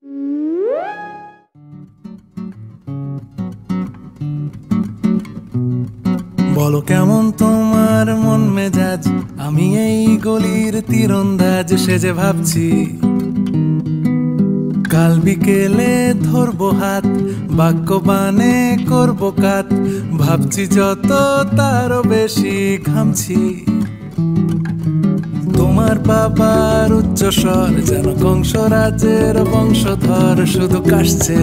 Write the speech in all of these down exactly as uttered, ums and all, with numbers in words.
বলো কেমন তোমার মন মেজাজ, আমি এই গলির তীরন্দাজ সেজে ভাবছি কাল বিকেলে ধরবো হাত, বাক্য বানে করবো কাত, ভাবছি যত তারও বেশি ঘামছি। তোমার বাবার উচ্চস্বর যেন কংসরাজের বংশধর শুধু কাশছে।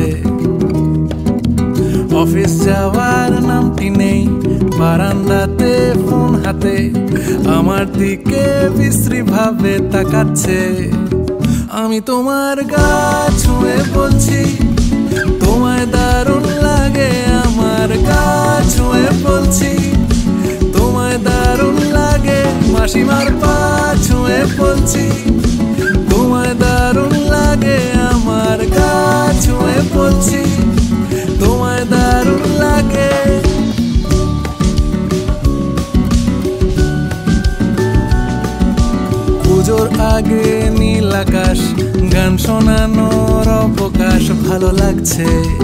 অফিস যাওয়ার নামটি নেই, বারান্দাতে ফোন হাতে আমার দিকে বিশ্রী ভাবে তাকাচ্ছে। আমি তোমার গা ছুঁয়ে বলছি তোমায় দারুণ লাগে, আমার গা ছুঁয়ে বলছি তোমায় দারুণ লাগে, মাসিমার পা ছুঁয়ে বলছি তোমায় দারুণ লাগে, আমার গা ছুঁয়ে বলছি তোমায় দারুণ লাগে। পুজোর আগে নীল আকাশ, গান শোনানোর অবকাশ ভালো লাগছে।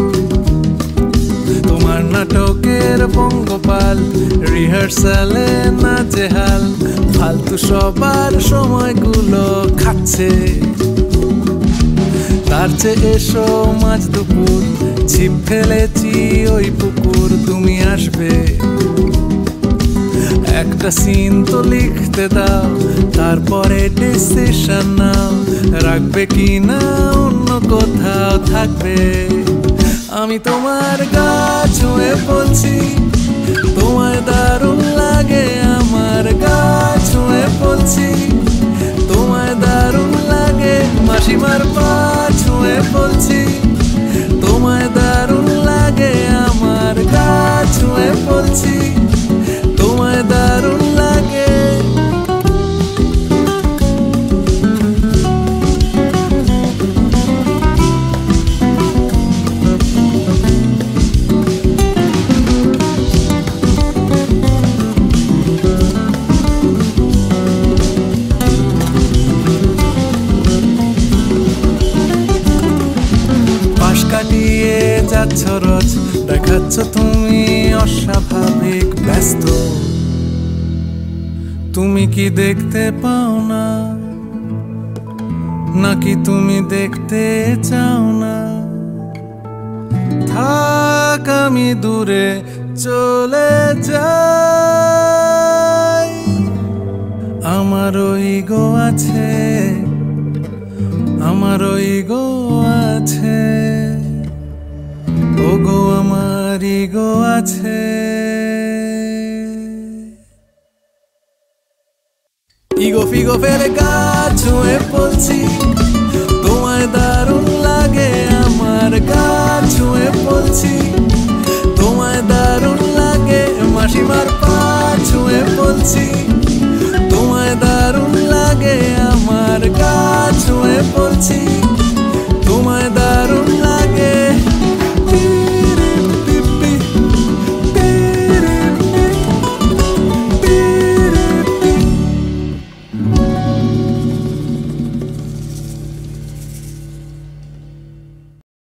তোমার নাটকের পঙ্গপাল, রিহার্সালে নাচেহাল, ফালতু সবার সময়গুলো খাচ্ছে। তার চেয়ে এসো মাঝ দুপুর, ছিপ ফেলেছি ওই পুকুর, তুমি আসবে একটা সিন তো লিখতে দাও, তারপরে ডিসিশন নাও, রাখবে কি না অন্য কোথাও থাকবে। আমি তোমার গা ছুঁয়ে বলছি তোমায় দারুণ লাগে, আমার গা ছুঁয়ে বলছি তোমায় দারুণ লাগে, মাসিমার পা ছুঁয়ে বলছি তোমায় দারুণ লাগে, আমার গা ছুঁয়ে বলছি তোমায় দারুণ লাগে। পাশ কাটিয়ে যাচ্ছ রোজ, দেখাচ্ছ তুমি অস্বাভাবিক ব্যস্ত। তুমি কি দেখতে পাও না, নাকি তুমি দেখতে চাও না? থাক আমি দূরে চলে যাই, আমারও ইগো আছে, আমারও ইগো আছে, ওগো আমার ইগো আছে। ইগো ফিগো ফেলে গা ছুঁয়ে বলছি তোমায় দারুণ লাগে, আমার গা ছুঁয়ে বলছি তোমায় দারুণ লাগে, মাসিমার পা ছুঁয়ে বলছি